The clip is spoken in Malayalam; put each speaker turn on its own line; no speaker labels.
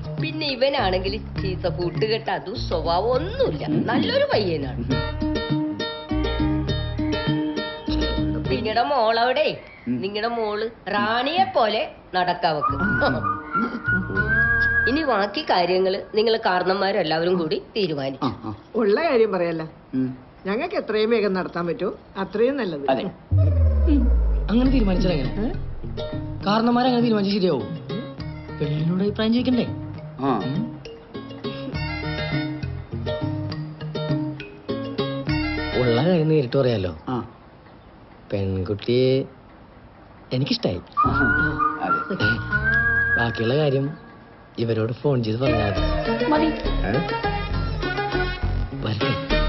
പിന്നെ ഇവനാണെങ്കിൽ ചീത്ത കൂട്ടുകെട്ട അതും സ്വഭാവം ഒന്നുമില്ല. നല്ലൊരു പയ്യനാണ്. നിങ്ങളുടെ മോളവിടെ, നിങ്ങളുടെ മോള് റാണിയെ പോലെ നടക്കാവക്ക്. ഇനി ബാക്കി കാര്യങ്ങള് നിങ്ങൾ കാരണന്മാരെല്ലാവരും കൂടി തീരുമാനിക്കും.
ഉള്ള കാര്യം പറയല്ല, ഞങ്ങൾക്ക് എത്രയും വേഗം നടത്താൻ പറ്റുമോ അത്രയും നല്ലത്.
അങ്ങനെ തീരുമാനിച്ചാൽ എങ്ങനെ? കാരണന്മാരങ്ങനെ തീരുമാനിച്ചാൽ ശരിയാവും. പെണ്ണിനോട് അഭിപ്രായം ചോദിക്കണ്ടേ? ഉള്ള കാര്യം നേരിട്ട് പറയാലോ. പെൺകുട്ടിയെ എനിക്കിഷ്ടായി. ബാക്കിയുള്ള കാര്യം ഇവരോട് ഫോൺ ചെയ്ത് പറഞ്ഞാൽ മതി. വരട്ടെ.